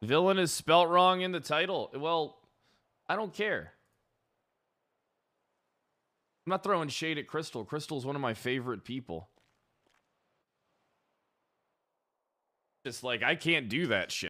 Villain is spelt wrong in the title. Well, I don't care. I'm not throwing shade at Crystal. Crystal's one of my favorite people. It's like, I can't do that shit.